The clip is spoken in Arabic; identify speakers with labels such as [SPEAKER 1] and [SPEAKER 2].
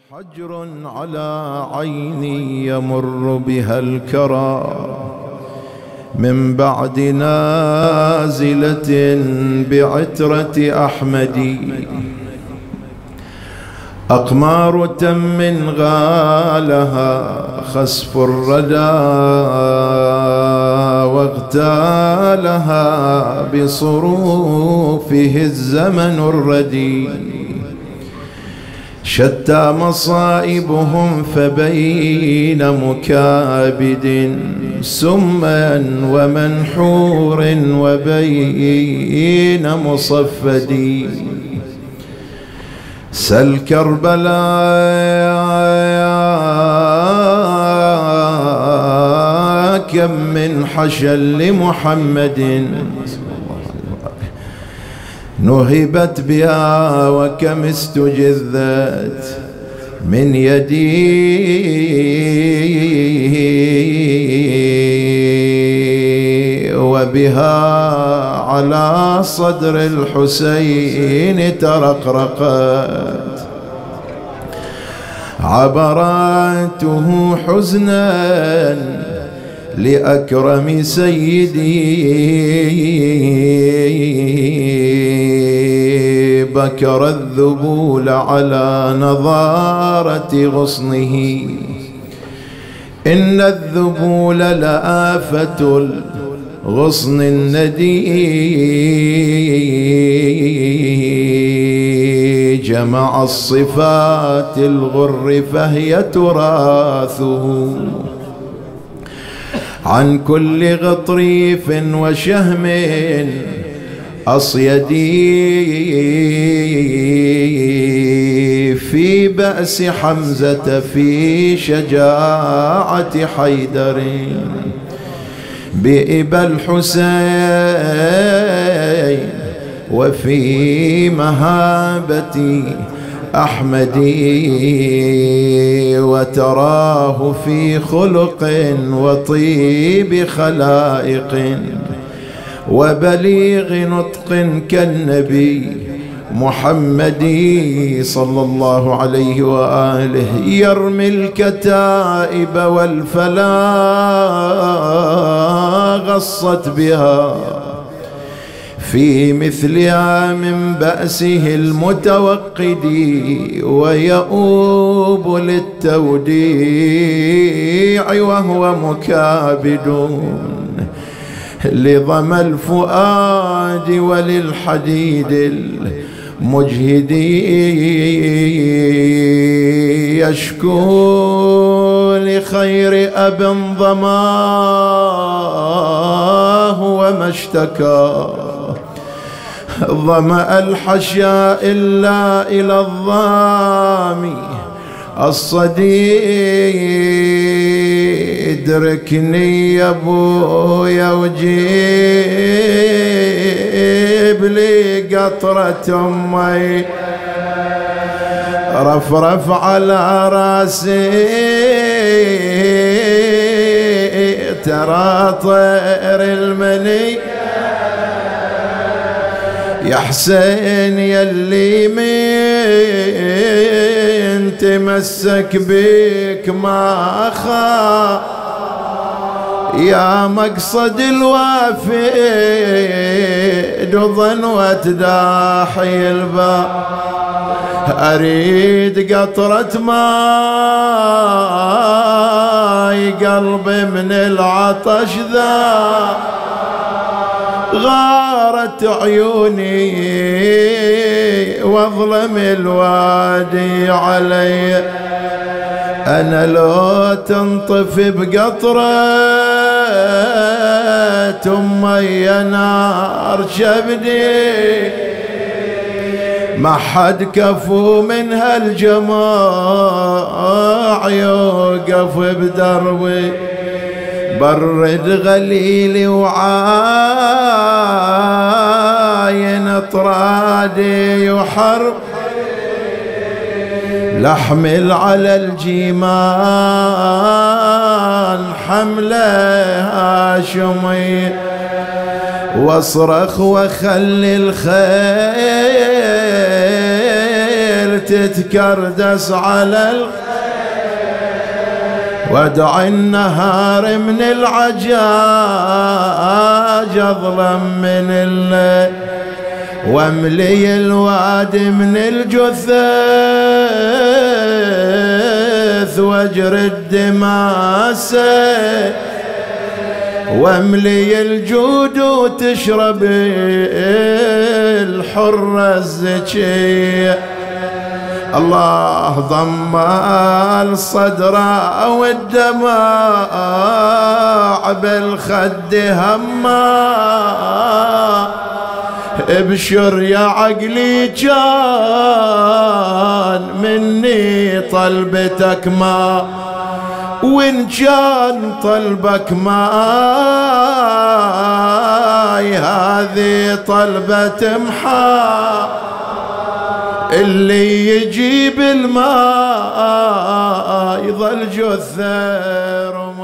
[SPEAKER 1] حجر على عيني يمر بها الكرى من بعد نازلة بعترة أحمد. أقمار تم غالها خسف الردى واغتالها بصروفه الزمن الردي. شتى مصائبهم فبين مكابد سما ومنحور وبين مصفد. سل كربلاء كم من حشل لمحمد نهبت بها وكم استجذت من يدي وبها على صدر الحسين ترقرقت. عبراته حزنا لأكرم سيدي بكر الذبول على نضارة غصنه. إن الذبول لآفة الغصن الندي جمع الصفات الغر فهي تراثه عن كل غطريف وشهم أصيدي. في بأس حمزة في شجاعة حيدر بإبا الحسين وفي مهابة أحمدي. وتراه في خلق وطيب خلائق وبليغ نطق كالنبي محمد صلى الله عليه وآله. يرمي الكتائب والفلا غصت بها في مثلها من بأسه المتوقد ويؤوب للتوديع وهو مكابد لظما الفؤاد وللحديد المجهد. يشكو لخير أب ضماه وما اشتكى ظمأ الحشاء إلا إلى الظامي الصديد. ادركني يا ابويا وجيب لي قطرة امي رفرف على راسي ترى طير المني يا حسين يلي من تمسك بك ما خا يا مقصد الوافد ظنوة داحي الباب. أريد قطرة ماي قلبي من العطش ذا غارت عيوني واظلم الوادي علي. أنا لو تنطفي بقطرة أمي نار شبدي ما حد كفو من هالجماع يوقف بدربي. برد غليلي وعاين اطرادي يحرب لحمل على الجيمان حمله هاشمي واصرخ وخلي الخيل تتكردس على وادع النهار من العجاج اظلم من الليل واملي الوادي من الجثث واجري الدماء واملي الجود وتشرب الحرة الزكية. الله ضم الصدر والدماء بالخد هما ابشر يا عقلي كان مني طلبتك ما وإن كان طلبك ماي هذه طلبة محا اللي يجيب الماء يظل جثر